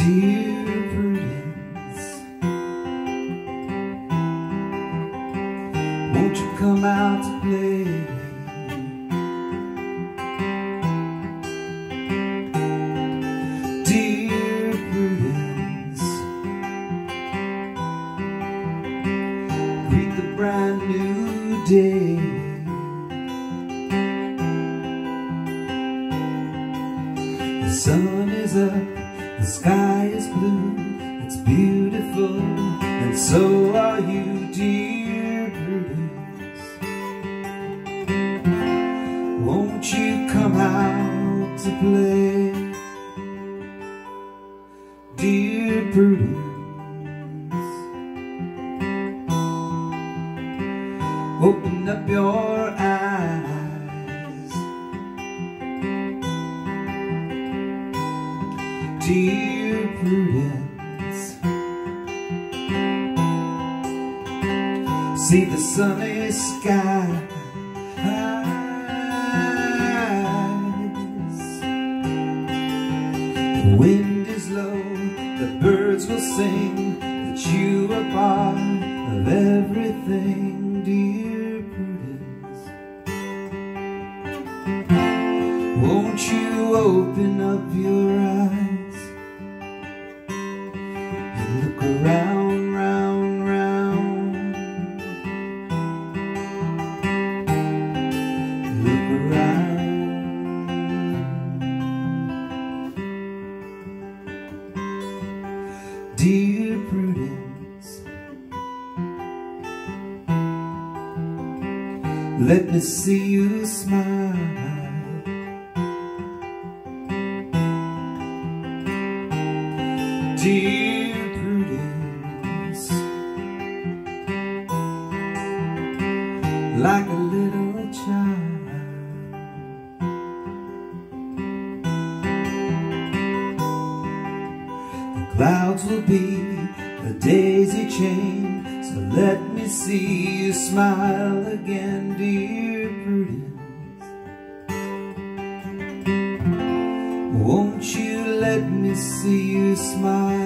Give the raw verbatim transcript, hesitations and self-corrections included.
Dear Prudence, won't you come out to play? Dear Prudence, greet the brand new day. The sun is up, the sky is blue, it's beautiful, and so are you, dear Prudence. Won't you come out to play? Dear Prudence, open up your eyes. Dear Prudence, see the sunny sky. The wind is low, the birds will sing that you are part of everything, dear Prudence. Won't you open up your eyes and look around, round, round. Look around. Dear Prudence, let me see you smile. Dear Prudence, like a little child. The clouds will be a daisy chain, so let me see you smile again, dear Prudence. Won't you let me see you smile?